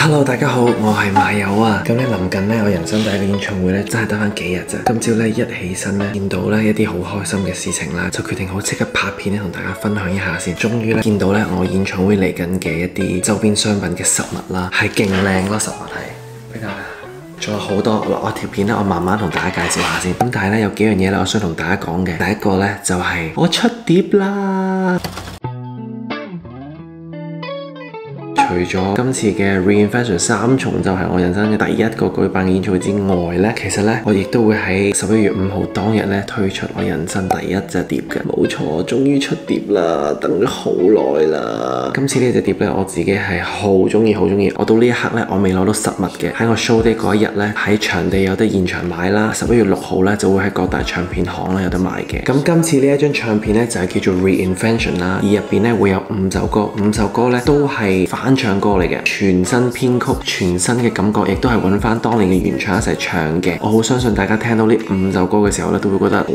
Hello， 大家好，我係馬友啊。咁咧臨近咧，我人生第一個演唱會咧，真係得翻幾日咋。今朝咧一起身咧，見到咧一啲好開心嘅事情啦，就決定好即刻拍片咧，同大家分享一下先。終於咧見到咧我演唱會嚟緊嘅一啲周邊商品嘅實物啦，係勁靚咯，實物係比較。仲有好多，我條片咧，我慢慢同大家介紹下先。咁但係咧有幾樣嘢咧，我想同大家講嘅。第一個咧就係我出碟啦。除咗今次嘅 Reinvention 三重奏係我人生嘅第一個舉辦嘅演唱會之外咧，其實咧我亦都會喺11月5號當日咧推出我人生第一隻碟嘅。冇錯，終於出碟啦，等咗好耐啦。今次呢隻碟咧，我自己係好中意，好中意。我到呢一刻咧，我未攞到實物嘅。喺我 show day 嗰一日咧，喺場地有得現場買啦。11月6號咧就會喺各大唱片行咧有得買嘅。咁今次呢一張唱片咧就係叫做 Reinvention 啦，而入邊咧會有5首歌，5首歌咧都係翻唱歌嚟嘅，全新編曲，全新嘅感覺，亦都係揾翻當年嘅原唱一齊唱嘅。我好相信大家聽到呢5首歌嘅時候咧，都會覺得好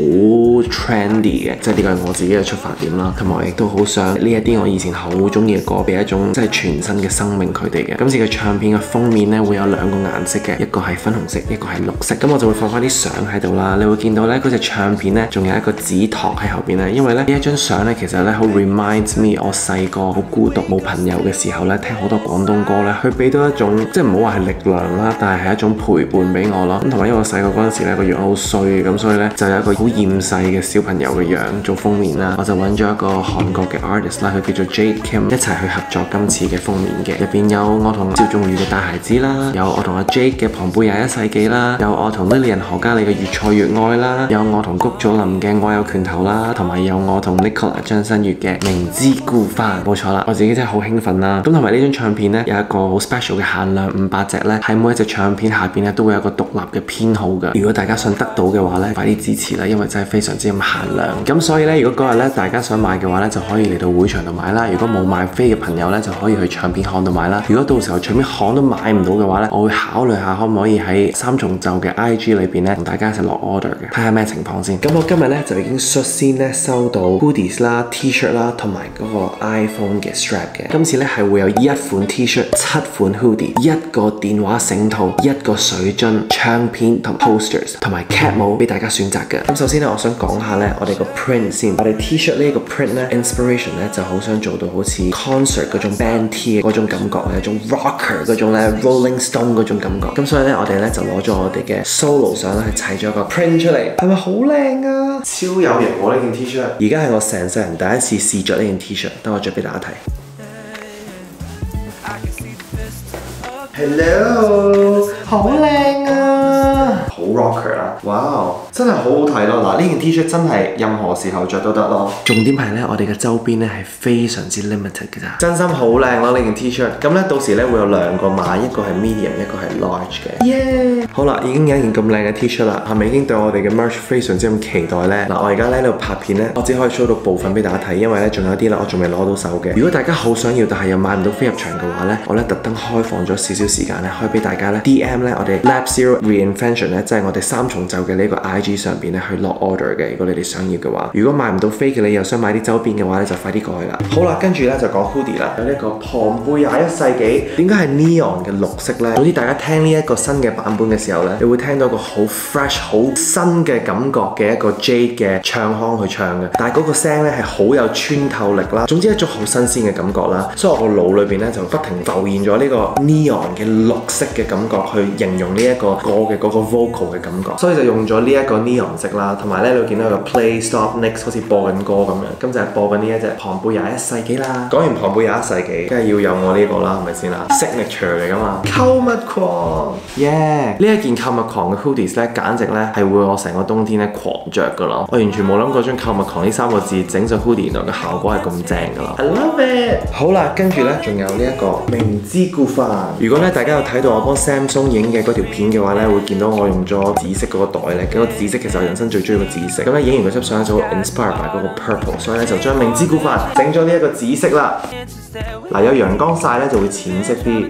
trendy 嘅，即係呢個係我自己嘅出發點啦。同埋我亦都好想呢一啲我以前好中意嘅歌，俾一種即係全新嘅生命佢哋嘅。今次嘅唱片嘅封面咧會有2個顏色嘅，一個係粉紅色，一個係綠色。咁我就會放翻啲相喺度啦。你會見到咧嗰隻唱片咧仲有一個紙托喺後邊咧，因為咧呢一張相咧其實咧好 reminds me 我細個好孤獨冇朋友嘅時候咧，聽好多廣東歌咧，佢俾到一種即係唔好話係力量啦，但係係一種陪伴俾我咯。咁同埋因為我細個嗰陣時咧個樣好衰，咁所以咧就有一個好厭世嘅小朋友嘅樣做封面啦。我就揾咗一個韓國嘅 artist 啦，佢叫做 Jade Kim， 一齊去合作今次嘅封面嘅。入邊有我同趙仲宇嘅大孩子啦，有我同阿 Jade 嘅龐貝21世紀啦，有我同 Lilian 何嘉莉嘅越挫越愛啦，有我同谷祖林嘅我有拳頭啦，同埋有我同 Nicola 張新月嘅明知故犯。冇錯啦，我自己真係好興奮啦。咁同埋呢張唱片咧有一個好 special 嘅限量500隻咧，喺每一隻唱片下邊咧都會有一個獨立嘅編號嘅。如果大家想得到嘅話咧，快啲支持啦，因為真係非常之咁限量。咁所以咧，如果嗰日咧大家想買嘅話咧，就可以嚟到會場度買啦。如果冇買飛嘅朋友咧，就可以去唱片行度買啦。如果到時候唱片行都買唔到嘅話咧，我會考慮下可唔可以喺三重奏嘅 IG 裏邊咧同大家一齊落 order 嘅，睇下咩情況先。咁我今日咧就已經率先咧收到 hoodies 啦、T-shirt 啦，同埋嗰個 iPhone 嘅 strap 嘅。今次咧係會有1款 T-shirt、7款 hoodie、1個電話繩套、1個水樽、唱片同 posters 同埋 cap 帽俾大家選擇嘅。咁首先咧，我想講下咧我哋個 print 先。我哋 T-shirt 呢個 print 咧 inspiration 咧就好想做到好似 concert 嗰種 band T 嗰種感覺，有種 rocker 嗰種咧 Rolling Stone 嗰種感覺。咁所以咧我哋咧就攞咗我哋嘅 solo 相咧，係砌咗個 print 出嚟，係咪好靚啊？超有型喎呢件 T-shirt！而家係我成世人第一次試着呢件 T-shirt， 等我着俾大家睇。Hello， 好靚啊，好 rocker 啊，哇，真係好好睇咯！嗱，呢件 T-shirt 真係任何時候着都得咯。重點係咧，我哋嘅周邊咧係非常之 limited 嘅咋，真心好靚咯呢件 T-shirt。咁咧到時咧會有2個碼，一個係 medium， 一個係 large 嘅。耶！好啦，已經有一件咁靚嘅 T-shirt 啦，係咪已經對我哋嘅 merch 非常之咁期待咧？嗱，我而家咧喺度拍片咧，我只可以 show 到部分俾大家睇，因為咧仲有啲咧我仲未攞到手嘅。如果大家好想要，但係又買唔到飛入場嘅話咧，我咧特登開放咗少少時間咧，可以俾大家咧 DM 咧我哋 Lab Zero Reinvention 咧，即係我哋3重奏嘅呢個 IG 上邊咧去落 order 嘅。如果你哋想要嘅話，如果買唔到飛嘅你又想買啲周邊嘅話咧，就快啲過去啦。好啦，跟住咧就講 hoodie 啦，有呢個龐貝21世紀，點解係 neon 嘅綠色咧？總之大家聽呢一個新嘅版本嘅時候咧，你會聽到一個好 fresh、好新嘅感覺嘅一個 Jade 嘅唱腔去唱嘅，但係嗰個聲咧係好有穿透力啦。總之一種好新鮮嘅感覺啦，所以我個腦裏邊咧就不停浮現咗呢個 neon 嘅綠色嘅感覺去形容呢一個歌嘅嗰個 vocal 嘅感覺，所以就用咗呢一個 neon 色啦。同埋咧，你會見到有個 play stop next 好似播緊歌咁樣，咁就係播緊呢一隻龐貝21世紀啦。講完龐貝21世紀，梗係要有我呢個啦，係咪先啦 ？signature 嚟噶嘛，購物狂，耶！呢一件購物狂嘅 hoodies 咧，簡直咧係會我成個冬天咧狂着噶咯。我完全冇諗過將購物狂呢3個字整上 hoodie 原來嘅效果係咁正噶啦 ，I love it！ 好啦，跟住咧仲有呢一個明知故犯。如果咧大家有睇到我幫 Samsung 影嘅嗰條片嘅話咧，會見到我用咗紫色嗰個袋咧，嗰個紫色其實我人生最中意嘅紫色。咁咧影完嗰輯相咧就 inspired by 嗰個 purple， 所以咧就將明知故犯整咗呢一個紫色啦。嗱，有陽光曬咧就會淺色啲。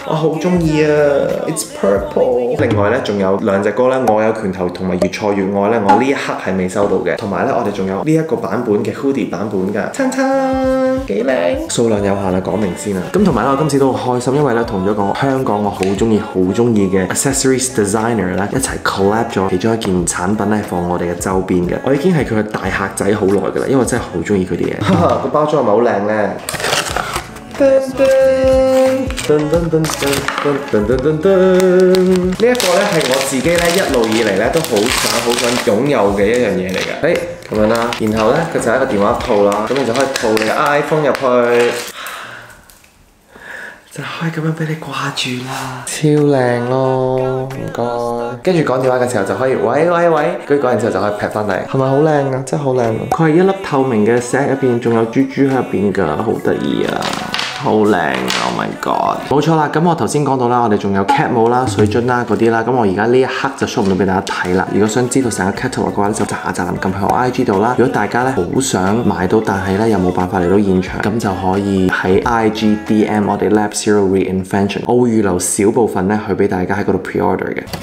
我好中意啊 ！It's purple。另外咧，仲有2隻歌咧，我有拳頭同埋越挫越愛咧，我呢一刻係未收到嘅。同埋咧，我哋仲有呢一個版本嘅 hoodie 版本㗎，餐餐幾靚，數量有限啊，講明先啊。咁同埋咧，我今次都好開心，因為咧同咗個香港我好中意嘅 accessories designer 咧一齊 collab 咗其中一件產品咧放我哋嘅周邊嘅。我已經係佢嘅大客仔好耐㗎啦，因為真係好中意佢啲嘢。個包裝係咪好靚咧？呢一個咧係我自己咧一路以嚟咧都好想擁有嘅一樣嘢嚟嘅。咁樣啦，然後咧佢就係一個電話套啦，咁你就可以套你嘅 iPhone 入去，就可以咁樣俾你掛住啦，超靚咯，唔該。跟住講電話嘅時候就可以喂，跟住講完之後就可以劈翻嚟，係咪好靚啊？真係好靚！佢係一粒透明嘅石入邊，仲有珠珠喺入邊㗎，好得意啊！好靚啊 ！Oh my god！ 冇錯啦，咁我頭先講到啦，我哋仲有 cat 帽啦、水樽啦嗰啲啦，咁我而家呢一刻就 show 唔到俾大家睇啦。如果想知道成個 catalog 嘅話咧，就嗱撳去我 IG 度啦。如果大家咧好想買到，但係咧又冇辦法嚟到現場，咁就可以喺 IG DM 我哋 Lab Zero Reinvention， 我會預留少部分咧去俾大家喺嗰度 pre-order 嘅。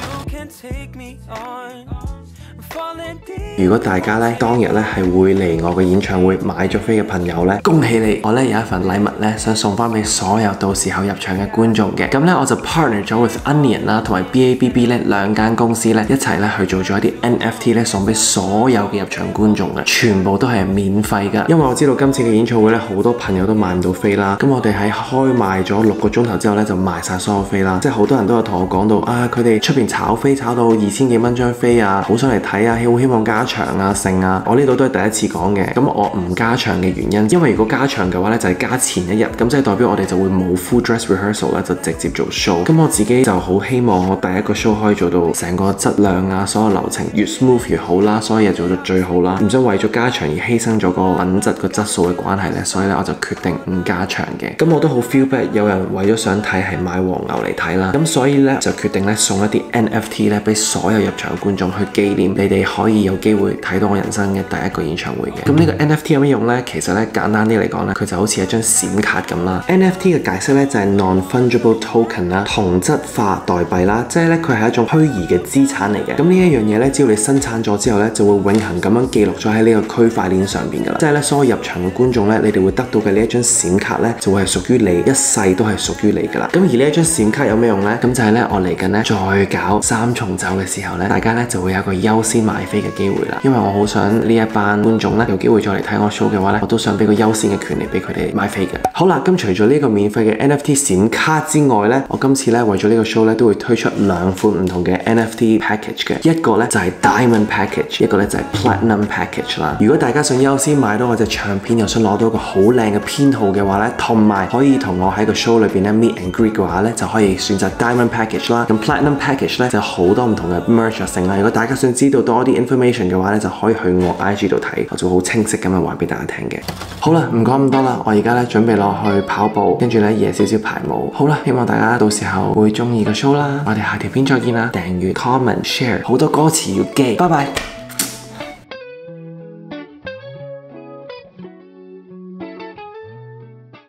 如果大家咧當日咧係會嚟我嘅演唱會買咗飛嘅朋友咧，恭喜你！我咧有一份禮物咧想送翻俾所有到時候入場嘅觀眾嘅。咁咧我就 partner 咗 with Onion 啦，同埋 BABB 咧2間公司咧一齊咧去做咗一啲 NFT 咧送俾所有嘅入場觀眾嘅，全部都係免費㗎。因為我知道今次嘅演唱會咧好多朋友都買唔到飛啦，咁我哋喺開賣咗6個鐘頭之後咧就賣晒所有飛啦，即係好多人都有同我講到啊，佢哋出邊炒飛炒到2000幾蚊張飛啊，好想嚟睇啊，好希望加場啊剩啊，我呢度都係第一次講嘅。咁我唔加場嘅原因，因為如果加場嘅話咧，就係加前一日，咁即係代表我哋就會冇 full dress rehearsal 咧，就直接做 show。咁我自己就好希望我第一個 show 可以做到成個質量啊，所有流程越 smooth 越好啦，所有嘢做到最好啦，唔想為咗加場而犧牲咗個品質個質素嘅關係咧，所以咧我就決定唔加場嘅。咁我都好 feel bad 有人為咗想睇係買黃牛嚟睇啦，咁所以咧就決定咧送一啲 NFT 咧俾所有入場嘅觀眾去紀念你哋可以有機會睇到我人生嘅第一個演唱會嘅。咁呢個 NFT 有咩用呢？其實咧簡單啲嚟講咧，佢就好似一張閃卡咁啦。NFT 嘅解釋咧就係 non-fungible token 啦，同質化代幣啦，即係咧佢係一種虛擬嘅資產嚟嘅。咁呢一樣嘢咧，只要你生產咗之後咧，就會永恆咁樣記錄咗喺呢個區塊鏈上邊噶啦。即係咧所有入場嘅觀眾咧，你哋會得到嘅呢一張閃卡咧，就會係屬於你，一世都係屬於你噶啦。咁而呢一張閃卡有咩用呢？咁就係咧我嚟緊咧再搞3重奏嘅時候咧，大家咧就會有一個優先買飛嘅機會啦。因為我好想呢一班觀眾咧有機會再嚟睇我 show 嘅話咧，我都想俾個優先嘅權利俾佢哋買飛嘅。好啦，咁除咗呢個免費嘅 NFT 閃卡之外咧，我今次咧為咗呢個 show 咧都會推出2款唔同嘅 NFT package 嘅，一個咧就係 Diamond Package， 一個咧就係 Platinum Package 啦。如果大家想優先買到我隻唱片，又想攞到一個好靚嘅編號嘅話咧，同埋可以同我喺個 show 裏邊咧 meet and greet 嘅話咧，就可以選擇 Diamond Package 啦。咁 Platinum Package 咧就有好多唔同嘅 merch 性啦。如果大家想知道多啲 information 嘅話咧，就可以去我 IG 度睇，我就好清晰咁樣話俾大家聽嘅。好啦，唔講咁多啦，我而家咧準備落去跑步，跟住咧夜少少排舞。好啦，希望大家到時候會中意個 show 啦。我哋下條片再見啦，訂閱、comment、share， 好多歌詞要記。拜拜。